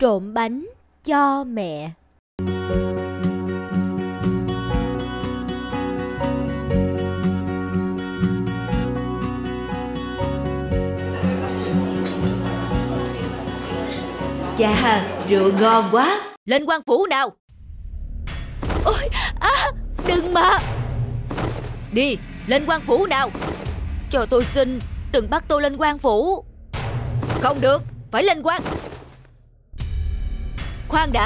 trộn bánh cho mẹ. Chà, rượu ngon quá. Lên quan phủ nào. Ôi, đừng mà. Đi, lên quan phủ nào. Cho tôi xin, đừng bắt tôi lên quan phủ. Không được, phải lên quan. Khoan đã.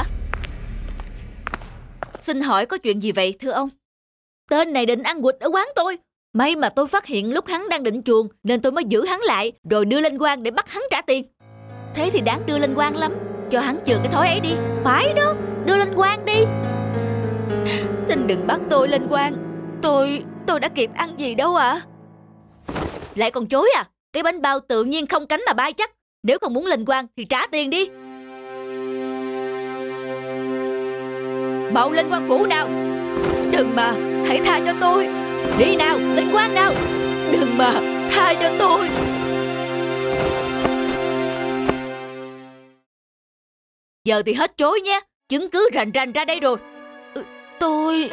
Xin hỏi có chuyện gì vậy thưa ông? Tên này định ăn quỵt ở quán tôi. May mà tôi phát hiện lúc hắn đang định chuồn, nên tôi mới giữ hắn lại, rồi đưa lên quan để bắt hắn trả tiền. Thế thì đáng đưa lên quan lắm. Cho hắn chừa cái thói ấy đi. Phải đó, đưa lên quan đi. Xin đừng bắt tôi lên quan. Tôi đã kịp ăn gì đâu ạ. Lại còn chối à? Cái bánh bao tự nhiên không cánh mà bay chắc. Nếu không muốn lên quan thì trả tiền đi. Mau lên quan phủ nào. Đừng mà, hãy tha cho tôi. Đi nào, lên quan nào. Đừng mà, tha cho tôi. Giờ thì hết chối nhé. Chứng cứ rành rành ra đây rồi. Tôi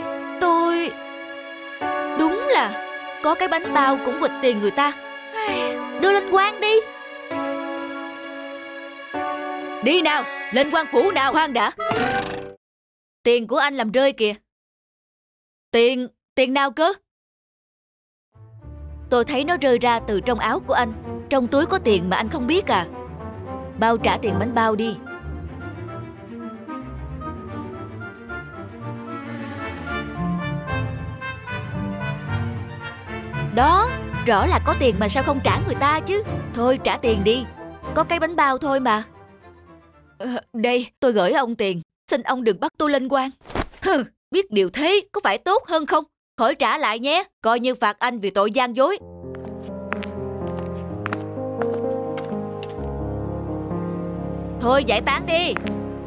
đúng là có cái bánh bao cũng quỵt tiền người ta. Đưa lên quan đi. Đi nào, lên quan phủ nào. Khoan đã. Tiền của anh làm rơi kìa. Tiền nào cơ? Tôi thấy nó rơi ra từ trong áo của anh. Trong túi có tiền mà anh không biết à? Bao trả tiền bánh bao đi. Đó, rõ là có tiền mà sao không trả người ta chứ. Thôi trả tiền đi. Có cái bánh bao thôi mà. Đây, tôi gửi ông tiền. Xin ông đừng bắt tôi lên quan. Biết điều thế có phải tốt hơn không? Khỏi trả lại nhé. Coi như phạt anh vì tội gian dối. Thôi giải tán đi.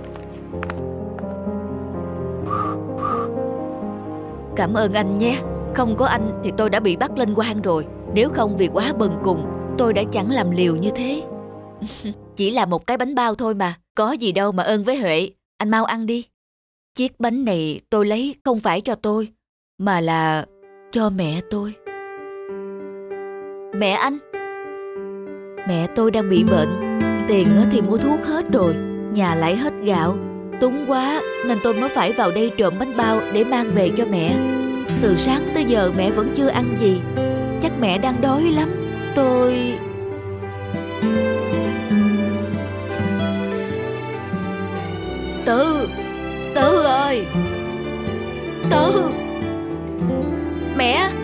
Cảm ơn anh nhé. Không có anh thì tôi đã bị bắt lên quan rồi. Nếu không vì quá bần cùng, tôi đã chẳng làm liều như thế. Chỉ là một cái bánh bao thôi mà. Có gì đâu mà ơn với Huệ. Anh mau ăn đi. Chiếc bánh này tôi lấy không phải cho tôi, mà là cho mẹ tôi. Mẹ anh? Mẹ tôi đang bị bệnh. Tiền thì mua thuốc hết rồi. Nhà lại hết gạo. Túng quá nên tôi mới phải vào đây trộm bánh bao để mang về cho mẹ. Từ sáng tới giờ mẹ vẫn chưa ăn gì. Chắc mẹ đang đói lắm. Tôi... Tư ơi. Tư. Mẹ.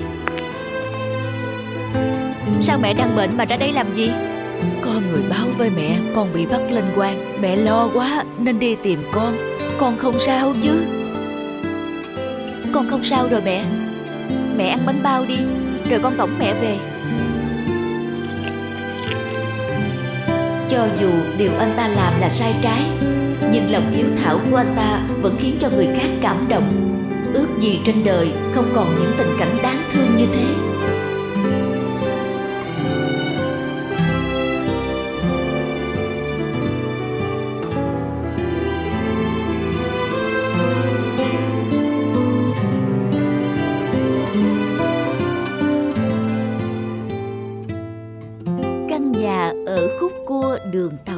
Sao mẹ đang bệnh mà ra đây làm gì? Có người báo với mẹ con bị bắt lên quan. Mẹ lo quá nên đi tìm con. Con không sao chứ? Con không sao rồi mẹ. Mẹ ăn bánh bao đi, rồi con cõng mẹ về. Cho dù điều anh ta làm là sai trái, nhưng lòng hiếu thảo của anh ta vẫn khiến cho người khác cảm động. Ước gì trên đời không còn những tình cảnh đáng thương như thế. Căn nhà ở khúc cua đường tàu.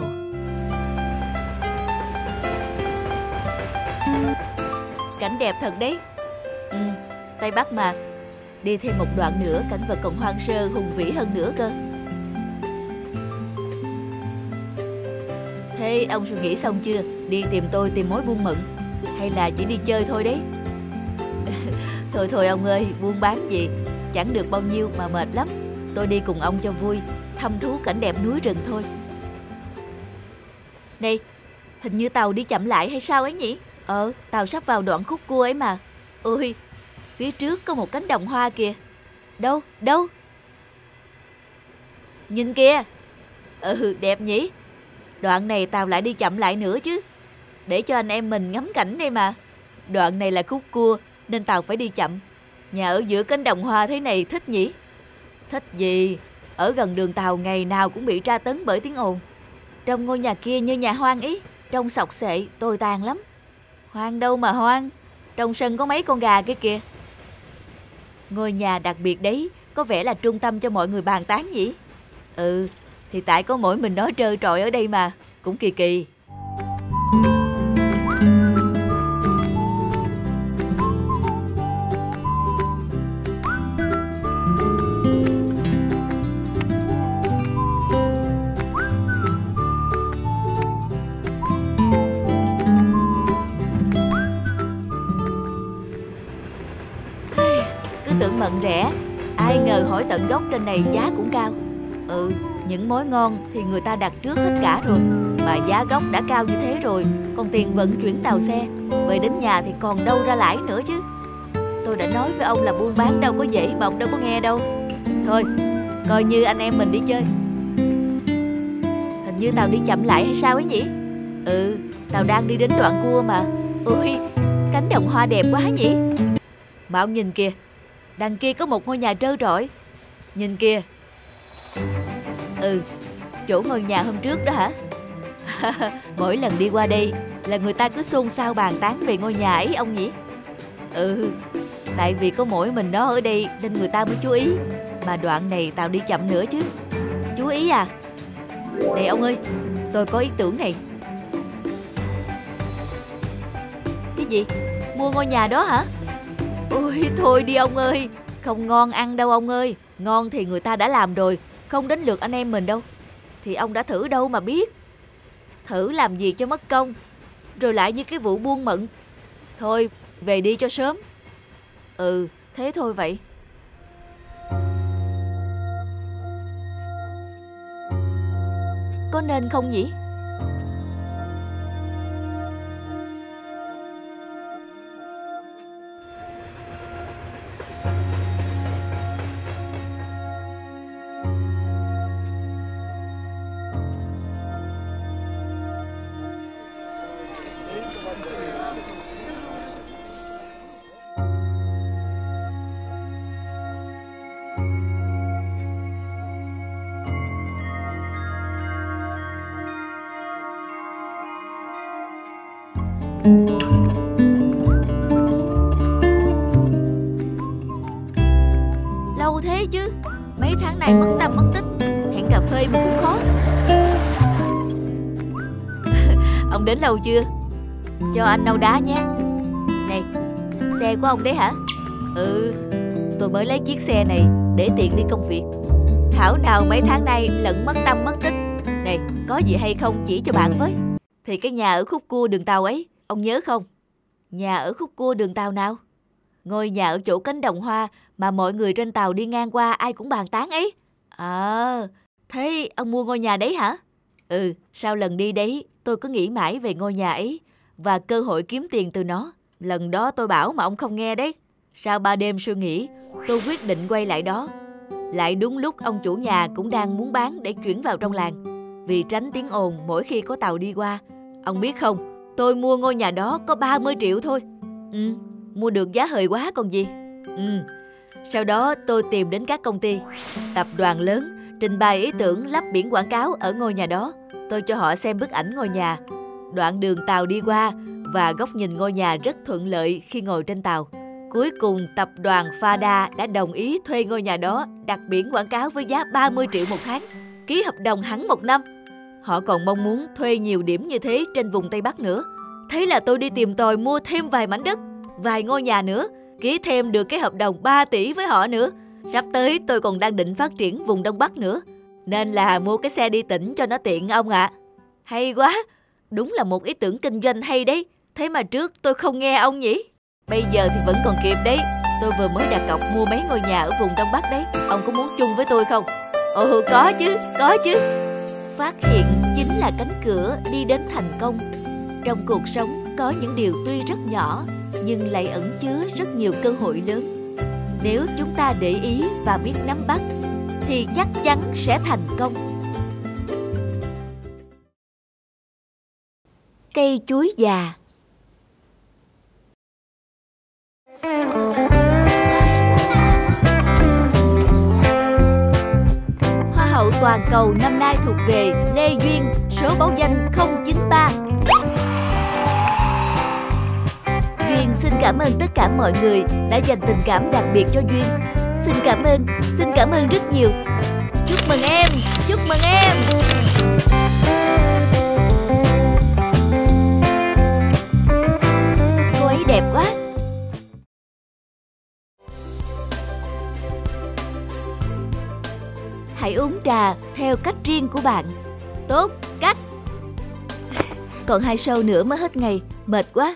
Cảnh đẹp thật đấy. Tây Bắc mà. Đi thêm một đoạn nữa cảnh vật còn hoang sơ hùng vĩ hơn nữa cơ. Thế ông suy nghĩ xong chưa? Đi tìm tôi tìm mối buôn mận, hay là chỉ đi chơi thôi đấy? Thôi ông ơi, buôn bán gì chẳng được bao nhiêu mà mệt lắm. Tôi đi cùng ông cho vui, thăm thú cảnh đẹp núi rừng thôi. Này, hình như tàu đi chậm lại hay sao ấy nhỉ? Tàu sắp vào đoạn khúc cua ấy mà. Ôi, phía trước có một cánh đồng hoa kìa. Đâu? Nhìn kìa. Đẹp nhỉ. Đoạn này tàu lại đi chậm lại nữa chứ, để cho anh em mình ngắm cảnh đây mà. Đoạn này là khúc cua nên tàu phải đi chậm. Nhà ở giữa cánh đồng hoa thế này thích nhỉ? Thích gì? Ở gần đường tàu ngày nào cũng bị tra tấn bởi tiếng ồn. Trong ngôi nhà kia như nhà hoang ý. trông xộc xệ, tồi tàn lắm. Hoang đâu mà hoang, trong sân có mấy con gà kia kìa. Ngôi nhà đặc biệt đấy, có vẻ là trung tâm cho mọi người bàn tán nhỉ? Ừ, thì tại có mỗi mình nó trơ trọi ở đây mà, cũng kỳ kỳ. Cứ tưởng mận rẻ, ai ngờ hỏi tận gốc trên này giá cũng cao. Ừ, những mối ngon thì người ta đặt trước hết cả rồi, mà giá gốc đã cao như thế rồi, còn tiền vận chuyển tàu xe về đến nhà thì còn đâu ra lãi nữa chứ. Tôi đã nói với ông là buôn bán đâu có dễ mà ông đâu có nghe đâu. Thôi, coi như anh em mình đi chơi. Hình như tàu đi chậm lại hay sao ấy nhỉ? Ừ, tàu đang đi đến đoạn cua mà. Ui, cánh đồng hoa đẹp quá nhỉ? Mà ông nhìn kìa, đằng kia có một ngôi nhà trơ trọi. Nhìn kìa. Ừ, chỗ ngôi nhà hôm trước đó hả? Mỗi lần đi qua đây là người ta cứ xôn xao bàn tán về ngôi nhà ấy ông nhỉ? Ừ, tại vì có mỗi mình nó ở đây nên người ta mới chú ý. Mà đoạn này tao đi chậm nữa chứ. Chú ý à? Này ông ơi, tôi có ý tưởng này. Cái gì? Mua ngôi nhà đó hả? Ôi thôi đi ông ơi, không ngon ăn đâu ông ơi. Ngon thì người ta đã làm rồi, không đến lượt anh em mình đâu. Thì ông đã thử đâu mà biết. Thử làm gì cho mất công, rồi lại như cái vụ buôn mận. Thôi về đi cho sớm. Ừ, thế thôi vậy. Có nên không nhỉ? Lâu thế chứ, mấy tháng này mất tâm mất tích, hẹn cà phê mà cũng khó. Ông đến lâu chưa? Cho anh nâu đá nhé. Này, xe của ông đấy hả? Ừ, tôi mới lấy chiếc xe này để tiện đi công việc. Thảo nào mấy tháng nay lẫn mất tâm mất tích. Này, có gì hay không chỉ cho bạn với. Thì cái nhà ở khúc cua đường tàu ấy, ông nhớ không? Nhà ở khúc cua đường tàu nào? Ngôi nhà ở chỗ cánh đồng hoa mà mọi người trên tàu đi ngang qua ai cũng bàn tán ấy. À, thế ông mua ngôi nhà đấy hả? Ừ, sau lần đi đấy tôi cứ nghĩ mãi về ngôi nhà ấy và cơ hội kiếm tiền từ nó. Lần đó tôi bảo mà ông không nghe đấy. Sau 3 đêm suy nghĩ, tôi quyết định quay lại đó. Lại đúng lúc ông chủ nhà cũng đang muốn bán để chuyển vào trong làng, vì tránh tiếng ồn mỗi khi có tàu đi qua. Ông biết không, tôi mua ngôi nhà đó có 30 triệu thôi. Ừ, mua được giá hời quá còn gì. Ừ. Sau đó tôi tìm đến các công ty, tập đoàn lớn, trình bày ý tưởng lắp biển quảng cáo ở ngôi nhà đó. Tôi cho họ xem bức ảnh ngôi nhà, đoạn đường tàu đi qua và góc nhìn ngôi nhà rất thuận lợi khi ngồi trên tàu. Cuối cùng tập đoàn Fada đã đồng ý thuê ngôi nhà đó, đặt biển quảng cáo với giá 30 triệu một tháng, ký hợp đồng hẳn 1 năm. Họ còn mong muốn thuê nhiều điểm như thế trên vùng Tây Bắc nữa. Thế là tôi đi tìm tòi mua thêm vài mảnh đất, vài ngôi nhà nữa, ký thêm được cái hợp đồng 3 tỷ với họ nữa. Sắp tới tôi còn đang định phát triển vùng Đông Bắc nữa, nên là mua cái xe đi tỉnh cho nó tiện ông ạ. Hay quá, đúng là một ý tưởng kinh doanh hay đấy. Thế mà trước tôi không nghe ông nhỉ? Bây giờ thì vẫn còn kịp đấy. Tôi vừa mới đặt cọc mua mấy ngôi nhà ở vùng Đông Bắc đấy. Ông có muốn chung với tôi không? Ồ có chứ, có chứ. Phát hiện chính là cánh cửa đi đến thành công. Trong cuộc sống có những điều tuy rất nhỏ nhưng lại ẩn chứa rất nhiều cơ hội lớn. Nếu chúng ta để ý và biết nắm bắt thì chắc chắn sẽ thành công. Cây chuối già. Hoa hậu toàn cầu năm nay thuộc về Lê Duyên, số báo danh 093. cảm ơn tất cả mọi người đã dành tình cảm đặc biệt cho Duyên. Xin cảm ơn rất nhiều. Chúc mừng em. Cô ấy đẹp quá. Hãy uống trà theo cách riêng của bạn. Tốt, cắt. Còn 2 show nữa mới hết ngày, mệt quá.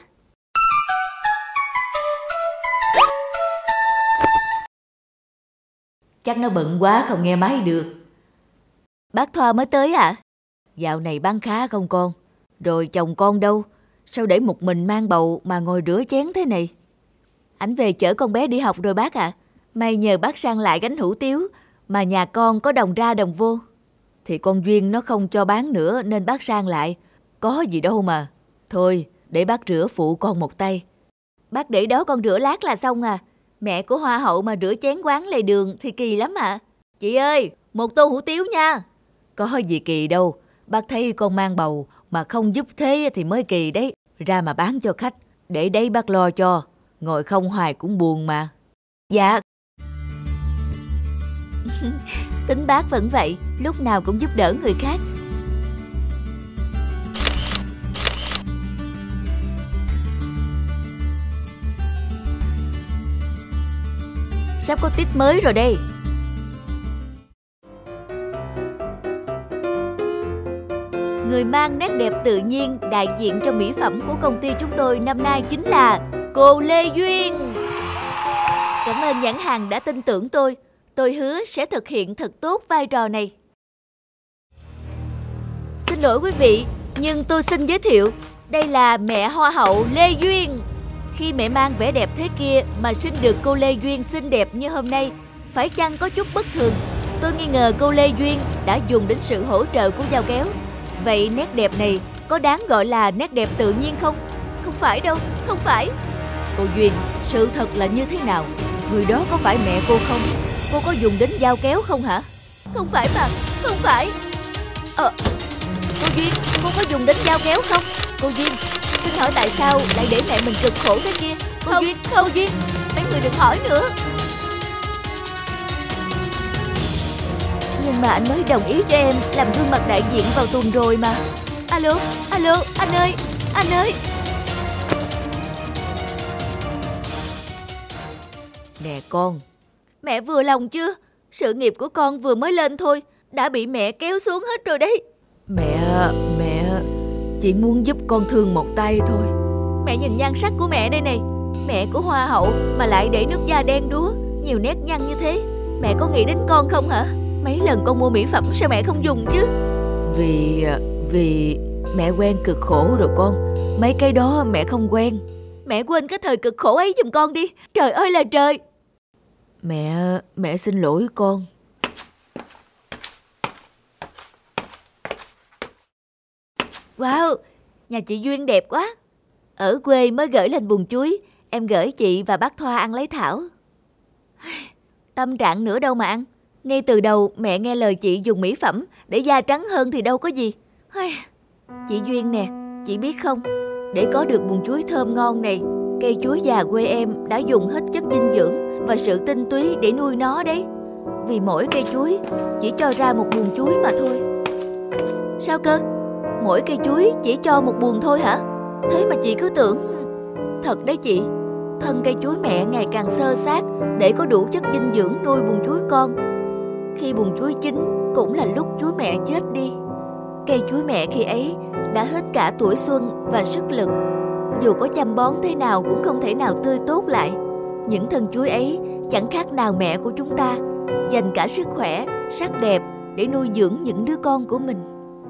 Chắc nó bận quá không nghe máy được. Bác Thoa mới tới à? Dạo này bán khá không con? Rồi chồng con đâu? Sao để một mình mang bầu mà ngồi rửa chén thế này? Ảnh về chở con bé đi học rồi bác ạ. May nhờ bác sang lại gánh hủ tiếu, mà nhà con có đồng ra đồng vô. Thì con Duyên nó không cho bán nữa nên bác sang lại. Có gì đâu mà. Thôi, để bác rửa phụ con một tay. Bác để đó con rửa lát là xong à. Mẹ của Hoa hậu mà rửa chén quán lề đường thì kỳ lắm ạ. Chị ơi, 1 tô hủ tiếu nha. Có gì kỳ đâu. Bác thấy con mang bầu mà không giúp thế thì mới kỳ đấy. Ra mà bán cho khách. Để đấy bác lo cho. Ngồi không hoài cũng buồn mà. Dạ. Tính bác vẫn vậy, lúc nào cũng giúp đỡ người khác. Sắp có tip mới rồi đây. Người mang nét đẹp tự nhiên đại diện cho mỹ phẩm của công ty chúng tôi năm nay chính là cô Lê Duyên. Cảm ơn nhãn hàng đã tin tưởng tôi. Tôi hứa sẽ thực hiện thật tốt vai trò này. Xin lỗi quý vị, nhưng tôi xin giới thiệu, đây là mẹ Hoa hậu Lê Duyên. Khi mẹ mang vẻ đẹp thế kia mà sinh được cô Lê Duyên xinh đẹp như hôm nay, phải chăng có chút bất thường? Tôi nghi ngờ cô Lê Duyên đã dùng đến sự hỗ trợ của dao kéo. Vậy nét đẹp này có đáng gọi là nét đẹp tự nhiên không? Không phải đâu, không phải. Cô Duyên, sự thật là như thế nào? Người đó có phải mẹ cô không? Cô có dùng đến dao kéo không hả? Không phải mà, không phải. Cô Duyên, cô có dùng đến dao kéo không? Cô Duyên, xin hỏi tại sao lại để mẹ mình cực khổ thế kia? Cô Duyên, cô Duyên, mấy người đừng hỏi nữa. Nhưng mà anh mới đồng ý cho em làm gương mặt đại diện vào tuần rồi mà. Alo, anh ơi. Nè con. Mẹ vừa lòng chưa? Sự nghiệp của con vừa mới lên thôi, đã bị mẹ kéo xuống hết rồi đấy. Mẹ chỉ muốn giúp con thương một tay thôi. Mẹ nhìn nhan sắc của mẹ đây này. Mẹ của Hoa hậu mà lại để nước da đen đúa, nhiều nét nhăn như thế. Mẹ có nghĩ đến con không hả? Mấy lần con mua mỹ phẩm sao mẹ không dùng chứ? Vì mẹ quen cực khổ rồi con. Mấy cái đó mẹ không quen. Mẹ quên cái thời cực khổ ấy giùm con đi. Trời ơi là trời. Mẹ xin lỗi con. Wow, nhà chị Duyên đẹp quá. Ở quê mới gửi lên buồng chuối. Em gửi chị và bác Thoa ăn lấy thảo. Tâm trạng nữa đâu mà ăn. Ngay từ đầu mẹ nghe lời chị dùng mỹ phẩm để da trắng hơn thì đâu có gì. Chị Duyên nè, chị biết không, để có được buồng chuối thơm ngon này, cây chuối già quê em đã dùng hết chất dinh dưỡng và sự tinh túy để nuôi nó đấy. Vì mỗi cây chuối chỉ cho ra một buồng chuối mà thôi. Sao cơ? Mỗi cây chuối chỉ cho một buồng thôi hả? Thế mà chị cứ tưởng. Thật đấy chị, thân cây chuối mẹ ngày càng xơ xác để có đủ chất dinh dưỡng nuôi buồng chuối con. Khi buồng chuối chín cũng là lúc chuối mẹ chết đi. Cây chuối mẹ khi ấy đã hết cả tuổi xuân và sức lực. Dù có chăm bón thế nào cũng không thể nào tươi tốt lại. Những thân chuối ấy chẳng khác nào mẹ của chúng ta, dành cả sức khỏe, sắc đẹp để nuôi dưỡng những đứa con của mình.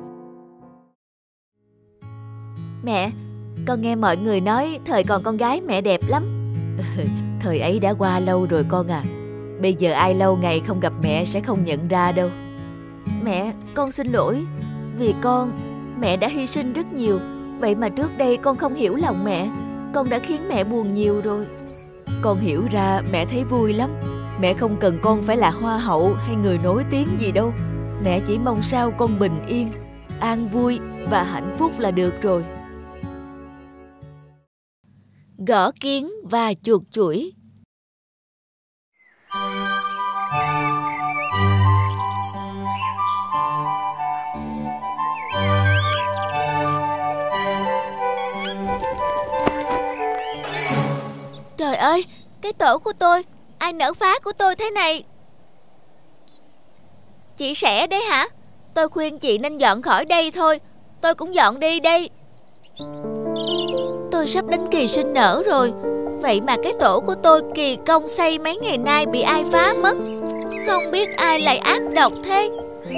Mẹ, con nghe mọi người nói thời còn con gái mẹ đẹp lắm. Thời ấy đã qua lâu rồi con à. Bây giờ ai lâu ngày không gặp mẹ sẽ không nhận ra đâu. Mẹ, con xin lỗi. Vì con, mẹ đã hy sinh rất nhiều. Vậy mà trước đây con không hiểu lòng mẹ. Con đã khiến mẹ buồn nhiều rồi. Con hiểu ra mẹ thấy vui lắm. Mẹ không cần con phải là hoa hậu hay người nổi tiếng gì đâu. Mẹ chỉ mong sao con bình yên, an vui và hạnh phúc là được rồi. Gõ kiến và chuột chuỗi. Trời ơi, cái tổ của tôi, ai nỡ phá của tôi thế này? Chị Sẻ đấy hả? Tôi khuyên chị nên dọn khỏi đây thôi. Tôi cũng dọn đi đây. Tôi sắp đến kỳ sinh nở rồi. Vậy mà cái tổ của tôi kỳ công xây mấy ngày nay bị ai phá mất. Không biết ai lại ác độc thế.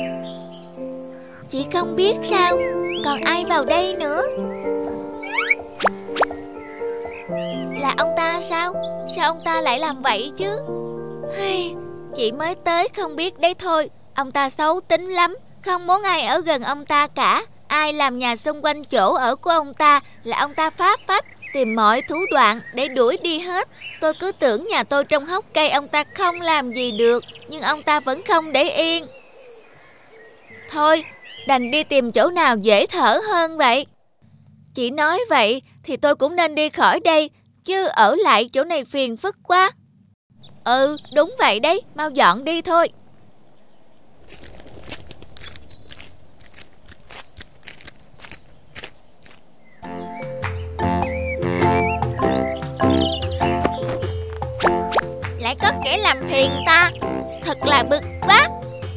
Chị không biết sao? Còn ai vào đây nữa? Là ông ta sao? Sao ông ta lại làm vậy chứ? Chị mới tới không biết đấy thôi. Ông ta xấu tính lắm, không muốn ai ở gần ông ta cả. Ai làm nhà xung quanh chỗ ở của ông ta là ông ta phá phách, tìm mọi thủ đoạn để đuổi đi hết. Tôi cứ tưởng nhà tôi trong hốc cây ông ta không làm gì được, nhưng ông ta vẫn không để yên. Thôi, đành đi tìm chỗ nào dễ thở hơn vậy. Chị nói vậy thì tôi cũng nên đi khỏi đây, chứ ở lại chỗ này phiền phức quá. Ừ, đúng vậy đấy, mau dọn đi thôi. Lại có kẻ làm phiền ta, thật là bực quá.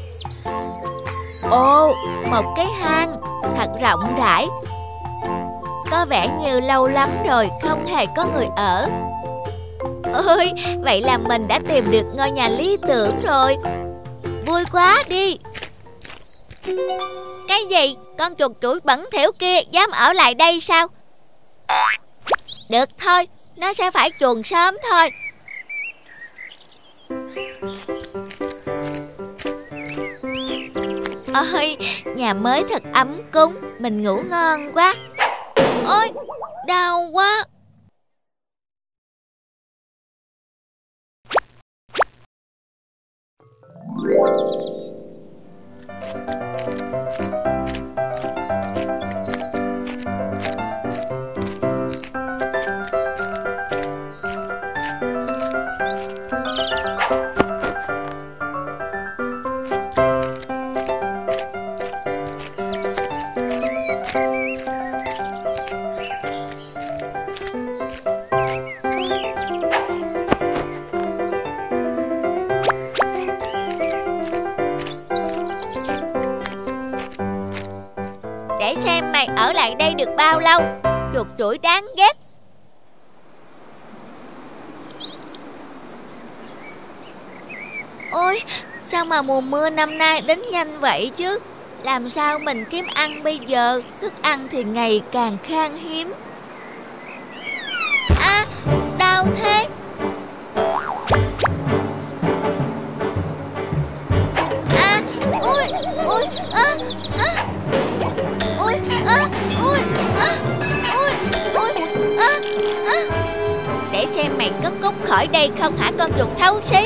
Ồ, một cái hang thật rộng rãi. Có vẻ như lâu lắm rồi không hề có người ở. Ôi, vậy là mình đã tìm được ngôi nhà lý tưởng rồi. Vui quá đi. Cái gì? Con chuột chuỗi bẩn thỉu kia dám ở lại đây sao? Được thôi, nó sẽ phải chuồn sớm thôi. Ôi, nhà mới thật ấm cúng, mình ngủ ngon quá. Ôi, đau quá. Để xem mày ở lại đây được bao lâu. Chuột chuỗi đáng ghét. Ôi, sao mà mùa mưa năm nay đến nhanh vậy chứ? Làm sao mình kiếm ăn bây giờ? Thức ăn thì ngày càng khan hiếm. À, đau thế. À, ôi, ôi, à, à. Ôi, à, ôi, à, ôi, ôi, à, à. Để xem mày có cút khỏi đây không hả con chuột xấu xí.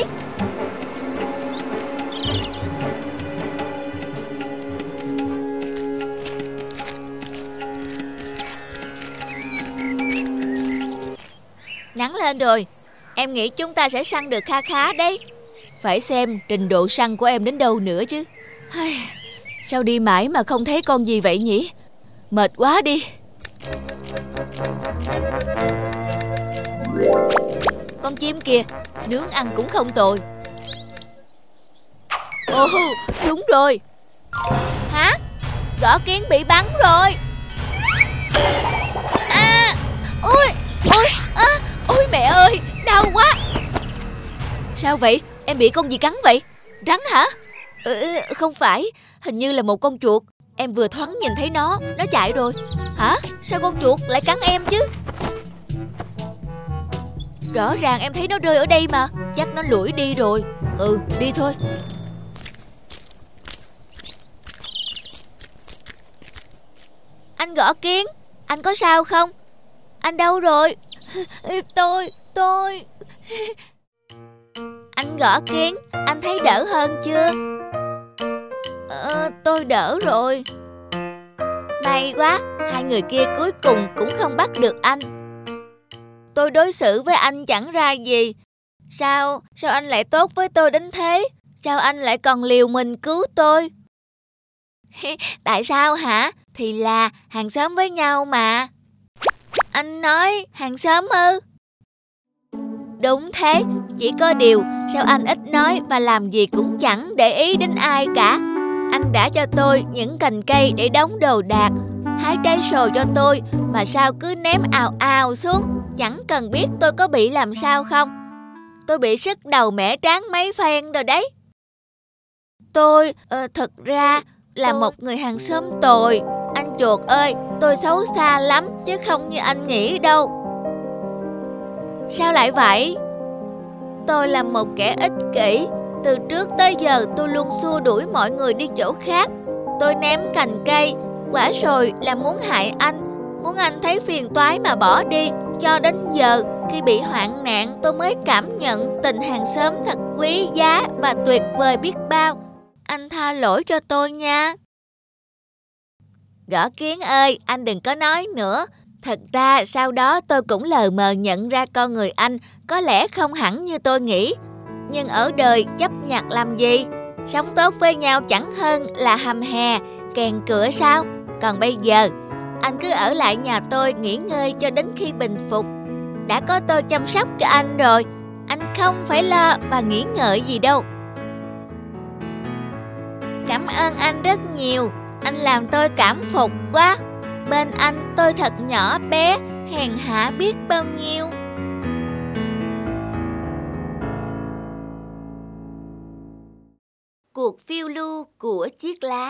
Nắng lên rồi, em nghĩ chúng ta sẽ săn được kha khá đấy. Phải xem trình độ săn của em đến đâu nữa chứ. Sao đi mãi mà không thấy con gì vậy nhỉ? Mệt quá đi. Con chim kìa, nướng ăn cũng không tồi. Ồ, đúng rồi. Hả? Gõ kiến bị bắn rồi. À, ôi, ôi, à, ôi mẹ ơi, đau quá. Sao vậy? Em bị con gì cắn vậy? Rắn hả? Không phải, hình như là một con chuột. Em vừa thoáng nhìn thấy nó chạy rồi. Hả? Sao con chuột lại cắn em chứ? Rõ ràng em thấy nó rơi ở đây mà. Chắc nó lủi đi rồi. Ừ, đi thôi. Anh Gõ Kiến, anh có sao không? Anh đâu rồi? Tôi Anh Gõ Kiến, anh thấy đỡ hơn chưa? Tôi đỡ rồi. May quá, hai người kia cuối cùng cũng không bắt được anh. tôi đối xử với anh chẳng ra gì. Sao anh lại tốt với tôi đến thế? Sao anh lại còn liều mình cứu tôi? Tại sao hả? Thì là hàng xóm với nhau mà. Anh nói hàng xóm ư? Đúng thế, chỉ có điều sao anh ít nói và làm gì cũng chẳng để ý đến ai cả. Anh đã cho tôi những cành cây để đóng đồ đạc, hái trái sồi cho tôi mà sao cứ ném ào ào xuống, chẳng cần biết tôi có bị làm sao không. Tôi bị sứt đầu mẻ trán mấy phen rồi đấy. Tôi thật ra là một người hàng xóm tồi. Anh chuột ơi, tôi xấu xa lắm chứ không như anh nghĩ đâu. Sao lại vậy? Tôi là một kẻ ích kỷ. Từ trước tới giờ tôi luôn xua đuổi mọi người đi chỗ khác. Tôi ném cành cây, quả sồi là muốn hại anh, muốn anh thấy phiền toái mà bỏ đi. Cho đến giờ, khi bị hoạn nạn, tôi mới cảm nhận tình hàng xóm thật quý giá và tuyệt vời biết bao. Anh tha lỗi cho tôi nha. Gõ Kiến ơi, anh đừng có nói nữa. Thật ra sau đó tôi cũng lờ mờ nhận ra con người anh có lẽ không hẳn như tôi nghĩ. Nhưng ở đời chấp nhặt làm gì? Sống tốt với nhau chẳng hơn là hầm hè, kèn cửa sao? Còn bây giờ, anh cứ ở lại nhà tôi nghỉ ngơi cho đến khi bình phục. Đã có tôi chăm sóc cho anh rồi, anh không phải lo và nghĩ ngợi gì đâu. Cảm ơn anh rất nhiều, anh làm tôi cảm phục quá. Bên anh tôi thật nhỏ bé, hèn hạ biết bao nhiêu. Cuộc phiêu lưu của chiếc lá.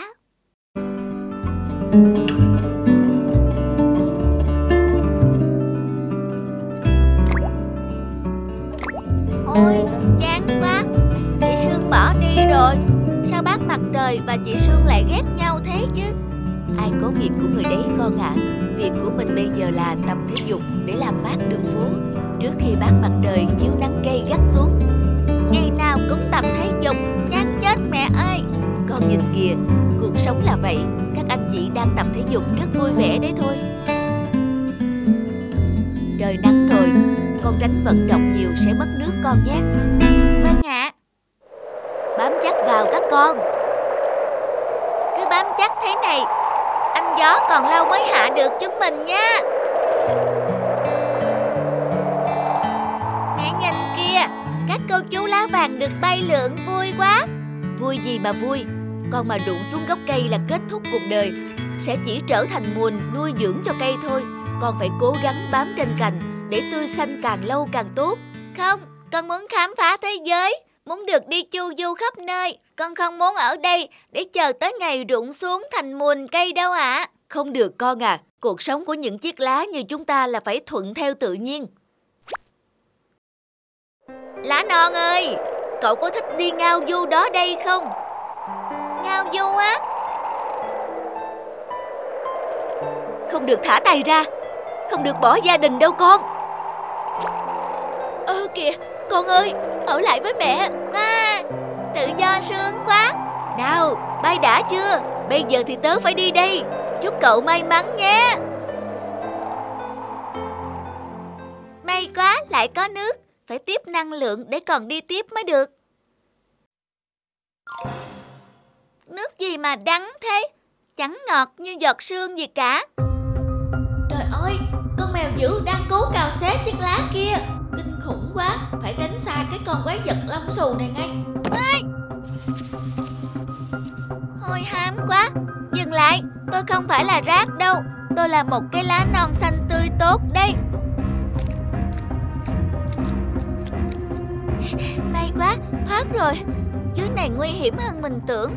Ôi, chán quá. Chị Sương bỏ đi rồi. Sao bác Mặt Trời và chị Sương lại ghét nhau thế chứ? Ai có việc của người đấy con ạ. Việc của mình bây giờ là tập thể dục để làm mát đường phố trước khi bác Mặt Trời chiếu nắng gay gắt xuống. Ngày nào cũng tập thể dục, chán chết mẹ ơi. Con nhìn kìa, cuộc sống là vậy. Các anh chị đang tập thể dục rất vui vẻ đấy thôi. Trời nắng rồi, con tránh vận động nhiều sẽ mất nước con nhé. Vâng ạ. Bám chắc vào các con. Cứ bám chắc thế này, anh gió còn lâu mới hạ được chúng mình nha. Mẹ nhìn kìa, các cô chú lá vàng được bay lượn vui quá. Vui gì mà vui, con mà rụng xuống gốc cây là kết thúc cuộc đời, sẽ chỉ trở thành nguồn nuôi dưỡng cho cây thôi. Con phải cố gắng bám trên cành để tươi xanh càng lâu càng tốt. Không, con muốn khám phá thế giới, muốn được đi chu du khắp nơi. Con không muốn ở đây để chờ tới ngày rụng xuống thành mùn cây đâu ạ. Không được con à, cuộc sống của những chiếc lá như chúng ta là phải thuận theo tự nhiên. Lá non ơi, cậu có thích đi ngao du đó đây không? Ngao du á? Không được thả tay ra, không được bỏ gia đình đâu con. Kìa, con ơi, ở lại với mẹ. À, tự do sướng quá. Nào, bay đã chưa? Bây giờ thì tớ phải đi đây. Chúc cậu may mắn nhé. May quá, lại có nước. Phải tiếp năng lượng để còn đi tiếp mới được. Nước gì mà đắng thế? Chẳng ngọt như giọt sương gì cả. Trời ơi, con mèo dữ đang cố cào xé chiếc lá kia. Kinh khủng quá, phải tránh xa cái con quái vật lông xù này ngay. Ê! Hôi hám quá. Dừng lại, tôi không phải là rác đâu. Tôi là một cái lá non xanh tươi tốt đấy. May quá, thoát rồi. Dưới này nguy hiểm hơn mình tưởng.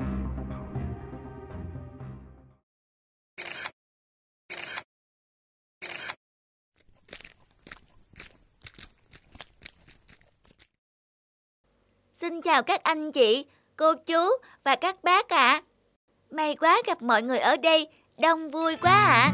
Xin chào các anh chị, cô chú và các bác ạ. May quá gặp mọi người ở đây, đông vui quá ạ.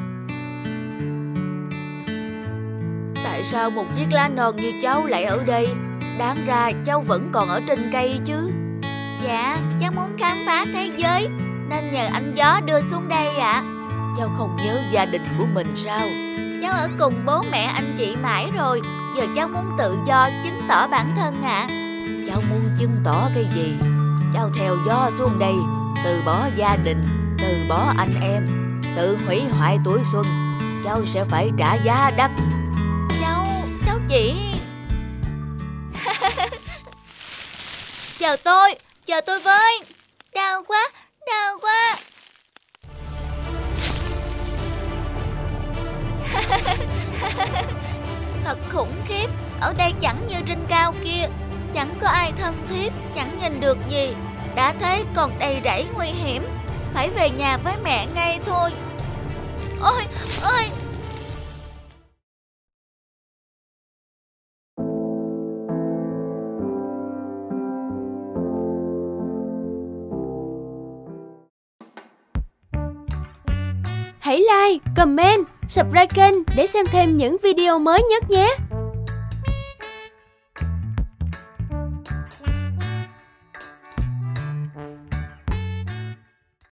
Tại sao một chiếc lá non như cháu lại ở đây? Đáng ra cháu vẫn còn ở trên cây chứ. Dạ, cháu muốn khám phá thế giới nên nhờ anh gió đưa xuống đây ạ. Cháu không nhớ gia đình của mình sao? Cháu ở cùng bố mẹ anh chị mãi rồi, giờ cháu muốn tự do chứng tỏ bản thân ạ. Cháu muốn chứng tỏ cái gì? Cháu theo gió xuống đây, từ bỏ gia đình, từ bỏ anh em, tự hủy hoại tuổi xuân. Cháu sẽ phải trả giá đắt. Cháu chỉ... Chờ tôi với. Đau quá. Thật khủng khiếp, ở đây chẳng như trên cao kia, chẳng có ai thân thiết, chẳng nhìn được gì. Đã thế còn đầy rẫy nguy hiểm, phải về nhà với mẹ ngay thôi. Ôi! Hãy like, comment, subscribe kênh để xem thêm những video mới nhất nhé!